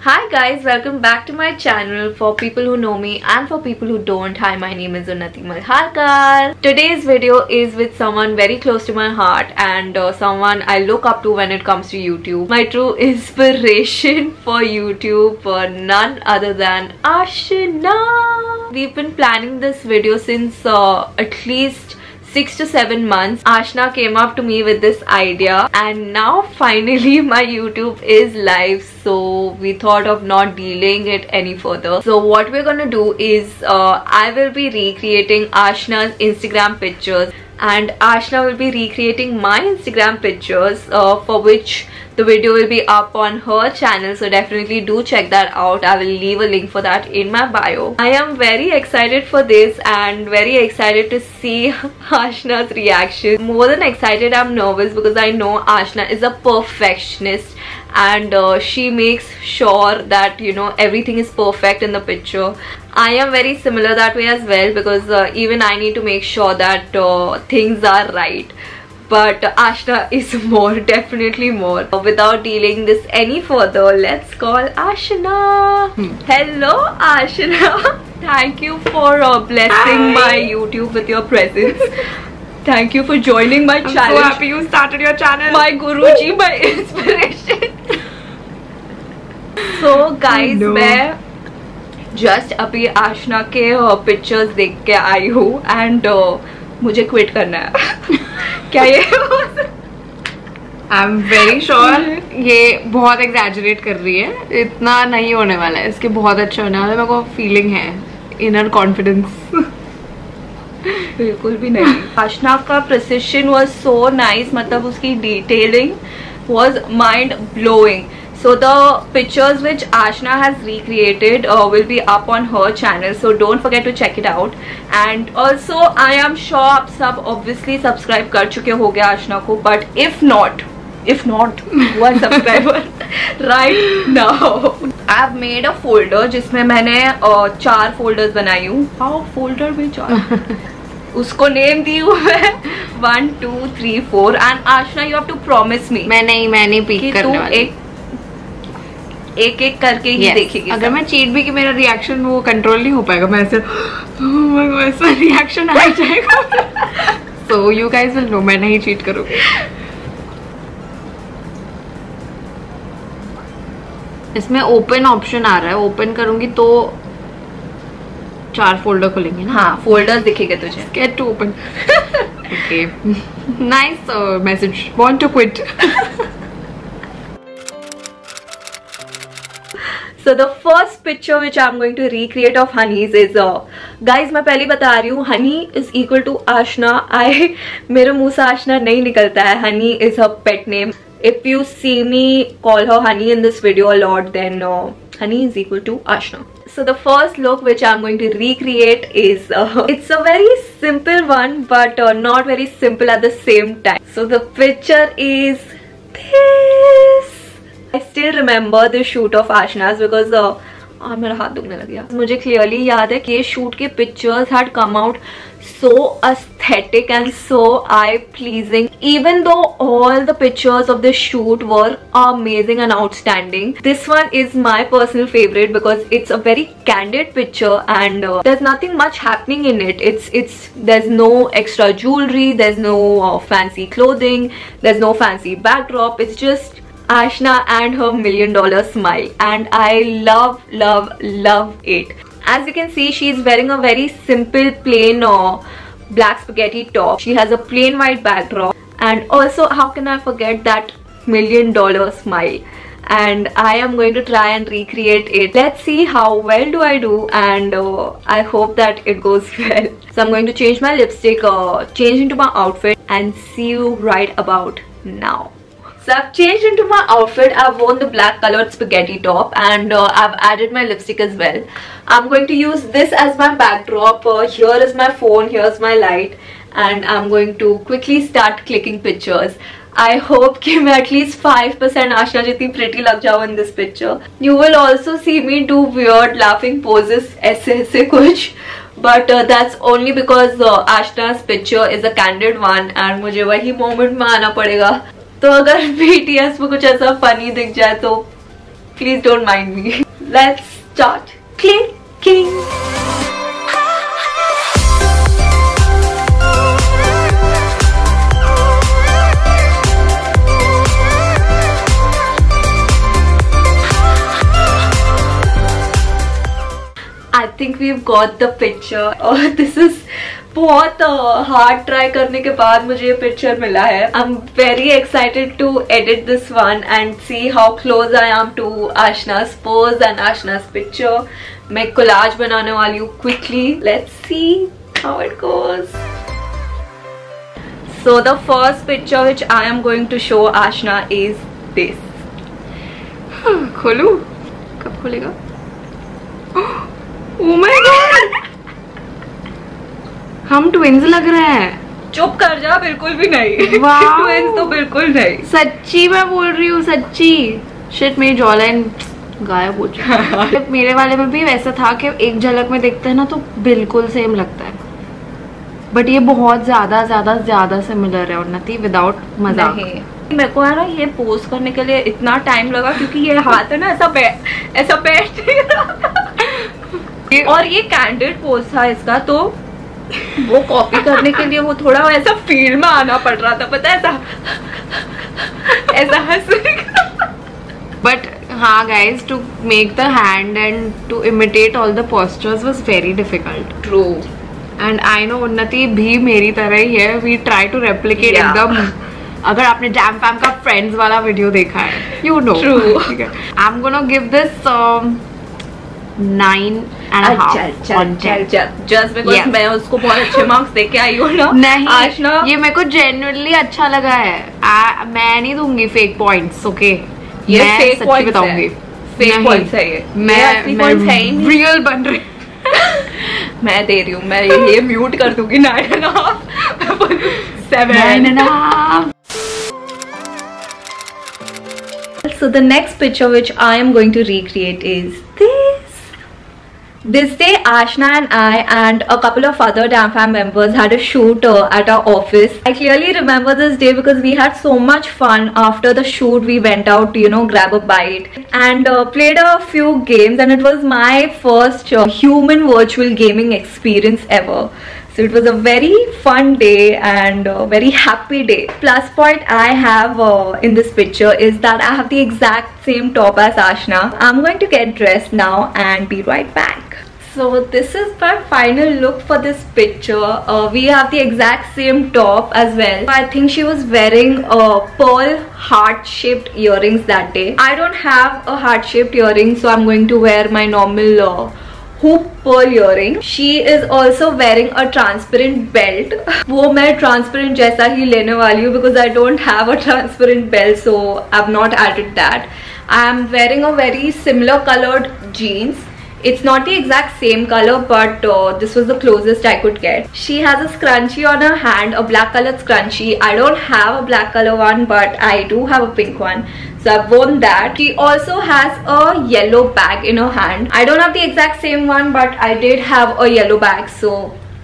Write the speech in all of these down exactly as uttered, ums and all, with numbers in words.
Hi guys, welcome back to my channel. For people who know me and for people who don't, hi, my name is Unnati Malharkar. Today's video is with someone very close to my heart and uh, someone I look up to when it comes to YouTube. My true inspiration for YouTube for none other than Ashna. We've been planning this video since uh, at least six to seven months. Ashna came up to me with this idea and now finally my YouTube is live, so we thought of not delaying it any further. So what we're gonna do is uh, I will be recreating Ashna's Instagram pictures and Ashna will be recreating my Instagram pictures, uh, for which the video will be up on her channel, so definitely do check that out. I will leave a link for that in my bio. I am very excited for this and very excited to see Ashna's reaction. More than excited, I'm nervous because I know Ashna is a perfectionist and uh, she makes sure that, you know, everything is perfect in the picture. I am very similar that way as well because uh, even I need to make sure that uh, things are right. But Ashna is more, definitely more. Without dealing this any further, let's call Ashna. Hmm. Hello Ashna. Thank you for uh, blessing Hi. my YouTube with your presence. Thank you for joining my I'm channel. I'm so happy you started your channel. My Guruji, my inspiration. So guys, no. मैं just अभी आशना के pictures देख के आई हूँ and uh, मुझे quit करना है. क्या ये? आई एम वेरी श्योर ये बहुत एग्जैजरेट कर रही है. इतना नहीं होने वाला है, इसके बहुत अच्छा होने वाला है. मेरे को फीलिंग है, इनर कॉन्फिडेंस. बिल्कुल भी नहीं. आशना का प्रिसिशन वाज सो नाइस, मतलब उसकी detailing was mind blowing. So the pictures which Ashna has recreated uh, will be up on her channel, so don't forget to check it out. And also I am sure आप सब obviously subscribe कर चुके होगे आशना को, but if not, if not one subscriber right now, I've made a folder जिसमें मैंने uh, चार folders बनाई हूँ. हाँ, folder में चार. उसको नेम दी हुआ है one two three four. And Ashna you have to promise me. मैं नहीं मैं नहीं पिक करने वाली. एक एक एक करके ही yes. देखेगी. अगर मैं चीट भी कि मेरा रिएक्शन वो कंट्रोल नहीं हो पाएगा. मैं ऐसे ऐसा रिएक्शन आ जाएगा. So you guys will know मैं नहीं चीट करूँगी. इसमें ओपन ऑप्शन आ रहा है. ओपन करूंगी तो चार फोल्डर खुलेंगे ना. हाँ, फोल्डर्स दिखेंगे तुझे. Get to open. Okay, nice message. Want to quit. So the first picture which I'm going to recreate of Honey's is uh, guys मैं पहले बता रही हूँ, Honey is equal to Ashna. I मेरे मुंह से Ashna नहीं निकलता है. Honey is her pet name. If you see me call her Honey in this video a lot, then uh, Honey is equal to Ashna. So the first look which I'm going to recreate is uh, it's a very simple one, but uh, not very simple at the same time. So the picture is this. I still remember the shoot of Ashna's because uh, ah, मेरा हाथ दुखने लग गया. मुझे clearly याद है कि ये shoot के pictures had come out so aesthetic and so eye pleasing. Even though all the pictures of the shoot were amazing and outstanding, this one is my personal favorite because it's a very candid picture and uh, there's nothing much happening in it. It's it's there's no extra jewelry, there's no uh, fancy clothing, there's no fancy backdrop. It's just Ashna and her million dollar smile, and I love love love it. As you can see, she's wearing a very simple plain uh, black spaghetti top. She has a plain white backdrop, and also how can I forget that million dollar smile. And I am going to try and recreate it. Let's see how well do I do, and uh, I hope that it goes well. So I'm going to change my lipstick, uh, change into my outfit, and see you right about now. So I've changed into my outfit. I've worn the black colored spaghetti top and uh, I've added my lipstick as well. I'm going to use this as my backdrop. Uh, here is my phone, here's my light, and I'm going to quickly start clicking pictures. I hope कि मैं at least five percent Ashna जितनी pretty लग जाऊँ in this picture. You will also see me do weird laughing poses ऐसे ऐसे कुछ. But uh, that's only because uh, Ashna's picture is a candid one and मुझे वही moment में आना पड़ेगा. तो अगर B T S में कुछ ऐसा funny दिख जाए तो Please don't mind me. Let's start clicking. I think we've got the picture. और this is बहुत हार्ड ट्राई करने के बाद मुझे ये पिक्चर मिला है. I am very excited to edit this one and see how close I am to Ashna's pose and Ashna's picture. मैं कोलाज बनाने वाली हूँ quickly. Let's see how it goes. So the first picture which I am going to show Ashna is this. खोलूं? कब खोलेगा? Oh my God! हम twins लग रहे हैं. चुप कर जा. बिल्कुल भी नहीं. ट्विंस तो बिल्कुल नहीं. सच्ची मैं बोल रही हूँ, सच्ची. शिट, मेरी जॉलाइन गायब हो चुकी है. मेरे वाले में भी वैसा था कि एक झलक में देखते हैं ना तो बिल्कुल सेम लगता है, बट ये बहुत ज्यादा ज्यादा ज्यादा सिमिलर है उन्नति, विदाउट मजाक. मेरे को है ना ये पोस्ट करने के लिए इतना टाइम लगा क्योंकि ये हाथ है ना ऐसा पे, ऐसा पैर और ये कैंडिड पोस्ट था इसका, तो वो कॉपी करने के लिए वो थोड़ा ऐसा फील में आना पड़ रहा था, पता है, ऐसा ऐसा हंसने. बट हाँ guys, to make the hand and to imitate all the postures was very difficult. True. And I know Unnati भी मेरी तरह ही है. वी ट्राई टू रेप्लिकेट एकदम. अगर आपने जैम फैम का फ्रेंड्स वाला वीडियो देखा है, you know. I am gonna give this nine and half on ten. Just because मैं उसको बहुत अच्छे मार्क्स देके आई हूँ ना. नहीं आशना, ये मेरे को जेन्युइनली अच्छा लगा है. आ, मैं नहीं दूंगी फेक पॉइंट्स. ओके, ये फेक पॉइंट्स बताऊंगी. फेक पॉइंट्स है ये. मैं मैं रियल बन रही. मैं दे रही हूँ. मैं ये म्यूट कर दूंगी. Nine and half, seven and half. So the next picture which I am going to recreate is this. This day Ashna and I and a couple of other Damn Fam members had a shoot uh, at our office. I clearly remember this day because we had so much fun. After the shoot we went out to, you know, grab a bite and uh, played a few games, and it was my first uh, human virtual gaming experience ever. So it was a very fun day and a very happy day. Plus point I have uh, in this picture is that I have the exact same top as Ashna. I'm going to get dressed now and be right back. So this is my final look for this picture. Uh, we have the exact same top as well. I think she was wearing uh, pearl heart-shaped earrings that day. I don't have a heart-shaped earring, so I'm going to wear my normal uh, hoop pearl earring. She is also wearing a transparent belt. वो मैं transparent जैसा ही लेने वाली हूँ because I don't have a transparent belt, so I've not added that. I am wearing a very similar colored jeans. It's not the exact same color, but uh, this was the closest I could get. She has a scrunchie on her hand, a black colored scrunchie. I don't have a black color one, but I do have a pink one. So I've worn that. She also has a yellow bag in her hand. I don't have the exact same one, but I did have a yellow bag, so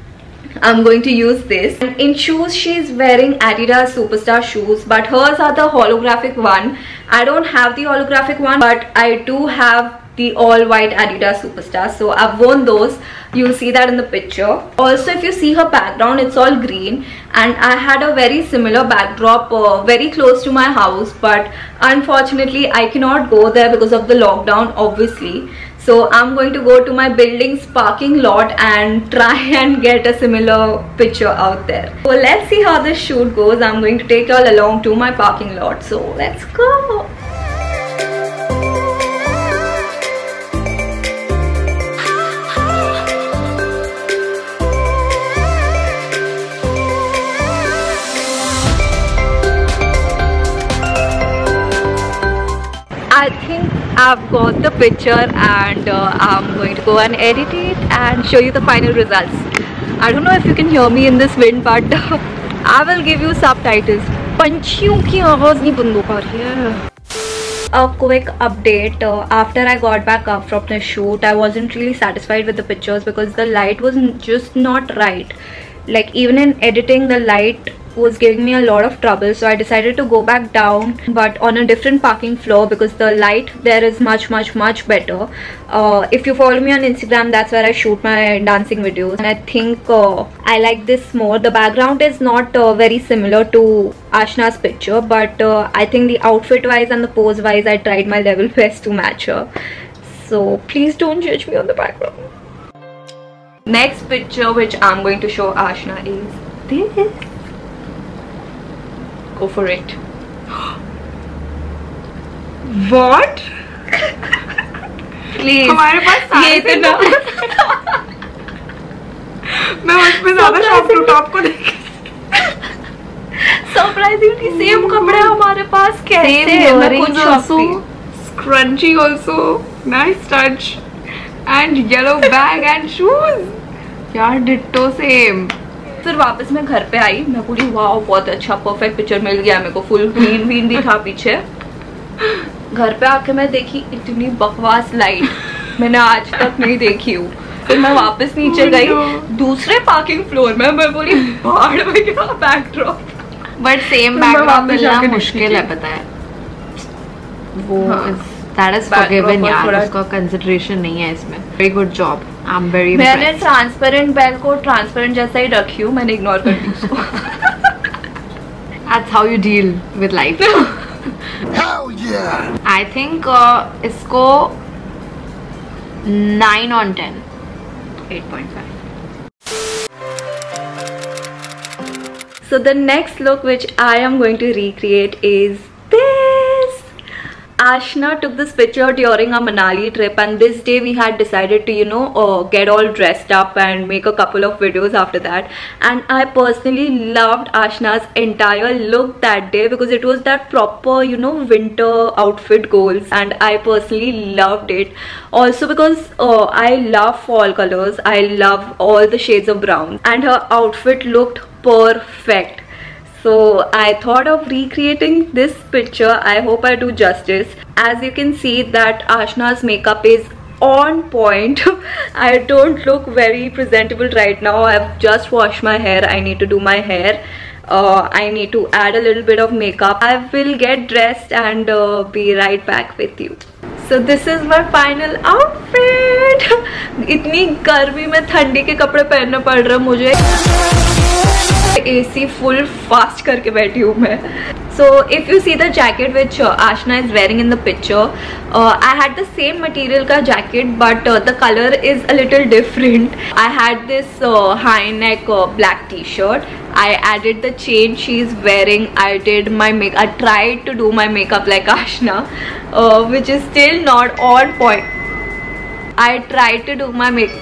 I'm going to use this. And in shoes, she's wearing Adidas Superstar shoes, but hers are the holographic one. I don't have the holographic one, but I do have the all white Adidas Superstar, so I've worn those. You'll see that in the picture. Also, if you see her background, it's all green, and I had a very similar backdrop uh, very close to my house, but unfortunately I cannot go there because of the lockdown, obviously. So I'm going to go to my building's parking lot and try and get a similar picture out there. So let's see how this shoot goes. I'm going to take you all along to my parking lot, so let's go. I think I've got the picture and uh, I'm going to go and edit it and show you the final results. I don't know if you can hear me in this wind, but uh, I will give you subtitles. पंछियों की आवाज नहीं बंद हो रही है. A quick update. Uh, after I got back up from the shoot, I wasn't really satisfied with the pictures because the light was just not right. Like even in editing, the light was giving me a lot of trouble, so I decided to go back down, but on a different parking floor because the light there is much much much better. Uh, if you follow me on Instagram, that's where I shoot my dancing videos, and I think uh, I like this more. The background is not uh, very similar to Ashna's picture, but uh, I think the outfit wise and the pose wise I tried my level best to match her. So please don't judge me on the background. Next picture which I'm going to show Ashna is this. Go for it. What? Please. हमारे पास ये तो ना मैं उसमें ज़्यादा shop to top को देख surprisingly same कपड़े हमारे पास कैसे? मैं खुद also scrunchy also nice touch and yellow bag and shoes. यार डिट्टो सेम. फिर वापस मैं घर पे आई, मैं बोली वाह बहुत अच्छा परफेक्ट पिक्चर मिल गया मेरे को, फुल ग्रीन ग्रीन भी था पीछे. घर पे आके मैं देखी इतनी बकवास लाइट मैंने आज तक नहीं देखी हूँ. फिर मैं वापस नीचे oh, गई no. दूसरे पार्किंग फ्लोर में, मैं बोली बाहर में क्या बैकड्रॉप. बट सेम बैकड्रॉप मिलना मुश्किल है, पता है वो. That is forgiven यार, उसका कंसिडरेशन नहीं है इसमें. Very good job. I'm very impressed. मैंने ट्रांसपेरेंट बैग को ट्रांसपेरेंट जैसा ही रखी हूँ, मैंने इग्नोर कर दी उसको. That's how you deal with life. Hell yeah. I think uh, इसको nine on ten. eight point five. So the next look which I am going to recreate is this. Ashna took this picture during a Manali trip, and this day we had decided to, you know, uh, get all dressed up and make a couple of videos after that. And I personally loved Ashna's entire look that day because it was that proper, you know, winter outfit goals, and I personally loved it. Also because uh, I love fall colors, I love all the shades of brown, and her outfit looked perfect. So I thought of recreating this picture. I hope I do justice. As you can see that Ashna's makeup is on point. I don't look very presentable right now. I've just washed my hair. I need to do my hair. Uh, I need to add a little bit of makeup. I will get dressed and uh, be right back with you. So this is my final outfit. इतनी गर्मी में ठंडी के कपड़े पहनने पड़ रहे मुझे. एसी फुल फास्ट करके बैठी हूँ मैं. So if you see the jacket which uh, Ashna is wearing in the picture, uh, I had the same material ka jacket, but uh, the color is a little different. I had this uh, high neck uh, black t-shirt. I added the chain she is wearing. I did my make. I tried to do my makeup like Ashna, uh, which is still not on point. I tried to do my makeup.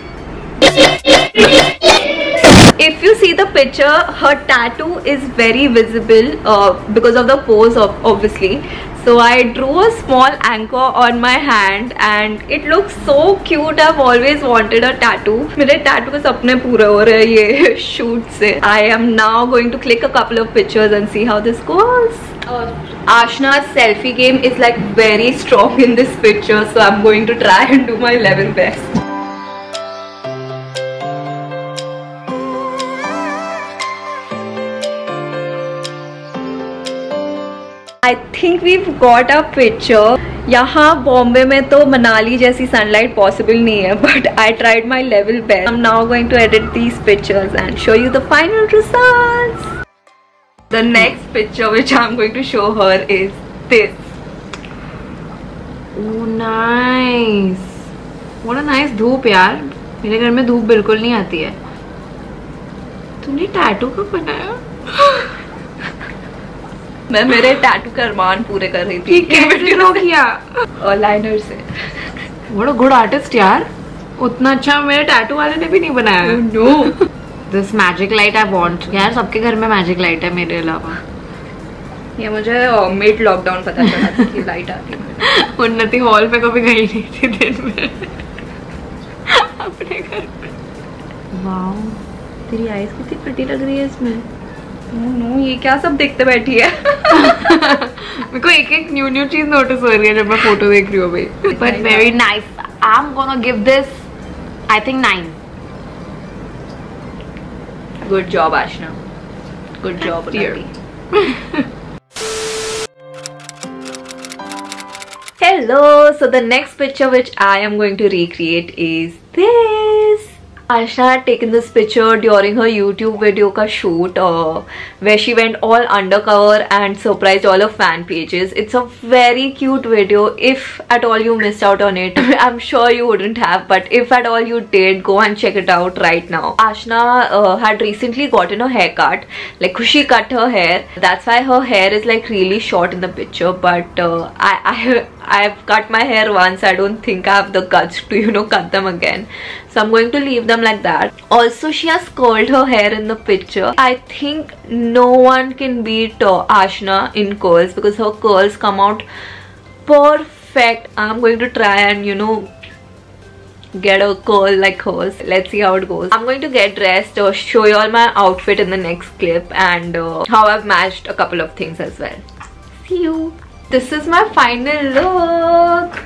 If you see the picture, her tattoo is very visible uh, because of the pose of obviously. So I drew a small anchor on my hand and it looks so cute. I've always wanted a tattoo. मेरे tattoo के सपने पूरे हो रहे हैं ये shoot से. I am now going to click a couple of pictures and see how this goes. Uh, Ashna's selfie game is like very strong in this picture, so I'm going to try and do my level best. I think we've got a picture. यहाँ बॉम्बे में तो मनाली जैसी sunlight possible नहीं है, but I tried my level best. I'm now going to edit these pictures and show you the final results. The next picture which I'm going to show her is this. Oh nice. What a nice धूप यार. मेरे घर में धूप बिल्कुल नहीं आती है. तूने टैटू कब बनाया? मैं मेरे टैटू का अरमान पूरे कर रही थी. किया और लाइनर से. What a good artist यार. उतना अच्छा मेरे टैटू वाले ने भी नहीं बनाया. oh, no. This magic light I want. यार सबके घर में मैजिक लाइट है मेरे अलावा. ये मुझे मिड लॉकडाउन पता चला था कि लाइट आती है. उन्नति हॉल पे कभी गई नहीं थी दिन में अपने घर पे. वाओ तेरी आईज कितनी प्रिटी लग रही है इसमें. नो नो ये क्या सब देखते बैठी है. मेरे को एक एक न्यू न्यू चीज नोटिस हो रही है जब मैं फोटो देख रही हूँ भाई. But very nice. I am gonna give this I think nine. Good job Ashna. Good job, Unati. Hello. So the next picture which I am going to recreate is this. Ashna had taken this picture during her YouTube video ka shoot uh, where she went all undercover and surprised all her fan pages. It's a very cute video. If at all you missed out on it, I'm sure you wouldn't have, but if at all you did, go and check it out right now. Ashna uh, had recently gotten a haircut. Like she cut her hair. That's why her hair is like really short in the picture, but uh, I, I I've cut my hair once. I don't think I have the guts to, you know, cut them again. So I'm going to leave them like that. Also, she has curled her hair in the picture. I think no one can beat uh, Ashna in curls because her curls come out perfect. I'm going to try and, you know, get a curl like hers. Let's see how it goes. I'm going to get dressed, uh, show you all my outfit in the next clip, and uh, how I've matched a couple of things as well. See you. This is my final look.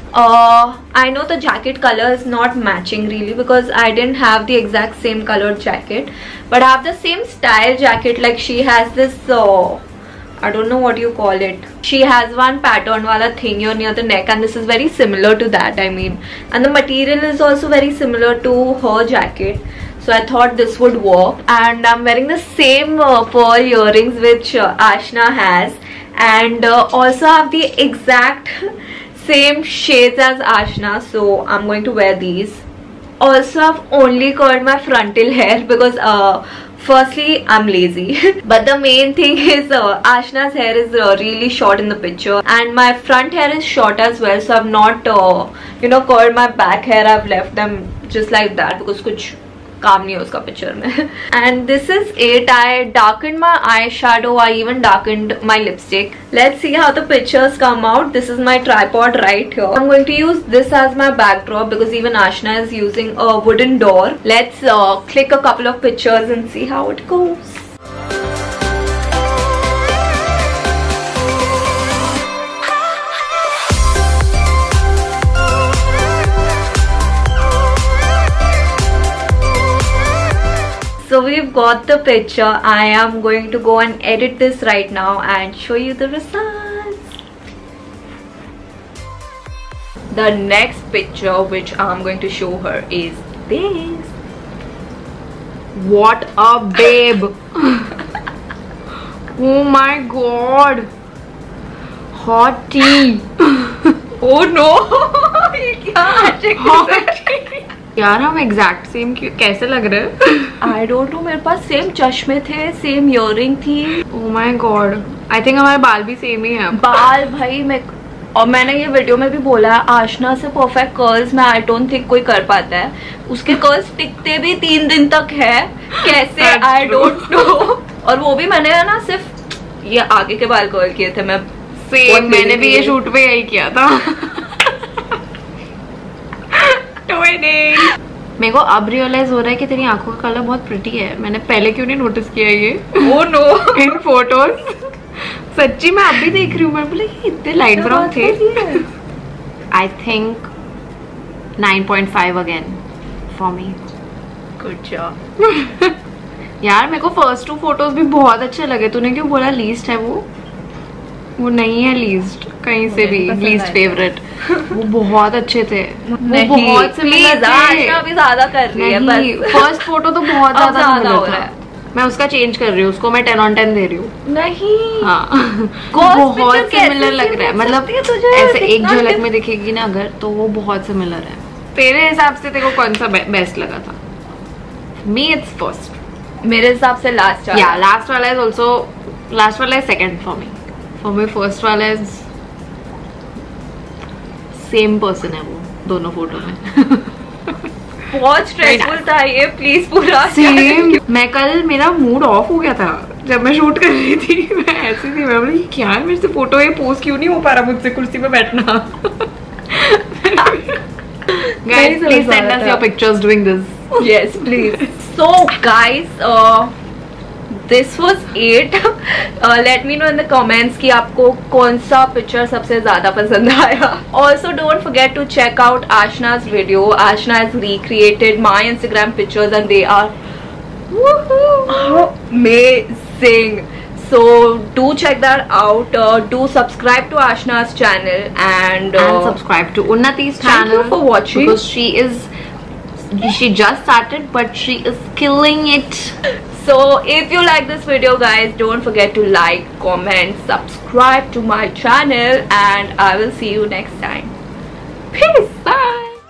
Uh, I know the jacket color is not matching really because I didn't have the exact same colored jacket, but I have the same style jacket. Like she has this, uh, I don't know what you call it. She has one pattern wala thing here near the neck, and this is very similar to that. I mean, and the material is also very similar to her jacket. So I thought this would work, and I'm wearing the same uh, pearl earrings which uh, Ashna has, and uh, also have the exact same shades as Ashna, so I'm going to wear these. Also, I've only curled my frontal hair because uh, firstly I'm lazy but the main thing is uh, Ashna's hair is uh, really short in the picture, and my front hair is short as well, so I've not uh, you know, curled my back hair. I've left them just like that because kuch काम नहीं है उसका picture में. And this is it. I darkened my eyeshadow. I even darkened my lipstick. Let's see how the pictures come out. This is my tripod right here. I'm going to use this as my backdrop because even Ashna is using a wooden door. Let's uh, click a couple of pictures and see how it goes. So we've got the picture. I am going to go and edit this right now and show you the results. The next picture which I'm going to show her is this. What a babe. Oh my god. Hot tea. Oh no. ये क्या Hot tea. यार हम exact same कैसे लग रहे हैं? I don't know. मेरे पास सेम चश्मे थे, सेम इयररिंग थी. Oh my God. I think हमारे बाल भी सेम ही हैं. बाल भाई मैं, और मैंने ये वीडियो में भी बोला है, आशना से परफेक्ट कर्ल्स में आई डोंट थिंक कोई कर पाता है. उसके कर्ल्स टिकते भी तीन दिन तक है. कैसे? I don't know. और वो भी मैंने ना सिर्फ ये आगे के बाल कर्ल किए थे. मैं सेम मैंने भी ये शूट पे यही किया था. मेरे को अब रियलाइज हो रहा है कि तेरी आंखों का कलर बहुत प्रिटी है. मैंने पहले क्यों नहीं नोटिस किया ये? Oh no. इन फोटोज सच्ची मैं अभी देख रही हूँ. मैं बोले इतने लाइट ब्राउन थे. I think nine point five again for me. Good job. यार मेरे को फर्स्ट टू फोटोज भी बहुत अच्छे लगे. तूने क्यों बोला लीस्ट है? वो वो नहीं है लीस्ट कहीं से भी. Least favourite. वो बहुत अच्छे थे. वो बहुत सिमिलर थे. अभी ज्यादा कर रही है बस. फर्स्ट फोटो तो बहुत ज्यादा हो रहा है. मैं उसका चेंज कर रही हूँ. उसको मैं टेन ऑन टेन दे रही हूँ. नहीं. हाँ बहुत सिमिलर लग रहा है. मतलब ऐसे एक झलक में दिखेगी ना अगर, तो वो बहुत सिमिलर है. तेरे हिसाब से तेरे को कौन सा बेस्ट लगा था? Me it's first. मेरे हिसाब से लास्ट. या लास्ट वाला इज ऑल्सो. लास्ट वाला is second for me. For me first वाला इज सेम पर्सन है वो दोनों फोटो में. बहुत स्ट्रेसफुल था ये. प्लीज पूरा सेम. मैं कल मेरा मूड ऑफ हो गया था जब मैं शूट कर रही थी. मैं ऐसी थी. मैं बोली क्या है मेरे से फोटो ये पोस्ट क्यों नहीं हो पा रहा मुझसे कुर्सी पे बैठना. Guys, please send us your pictures doing this. Yes, please. So guys, uh, this was it. uh, let me know in the comments कि आपको कौन सा पिक्चर सबसे ज्यादा पसंद आया. Also don't forget to check out Ashna's video. Ashna has recreated my Instagram pictures and they are amazing. sing. So do check that out. Uh, do subscribe to Ashna's channel and, uh, and subscribe to Unnati's thank channel. you for watching. Because she is, she just started, but she is killing it. So if you like this video, guys, don't forget to like, comment, subscribe to my channel, and I will see you next time. Peace. Bye.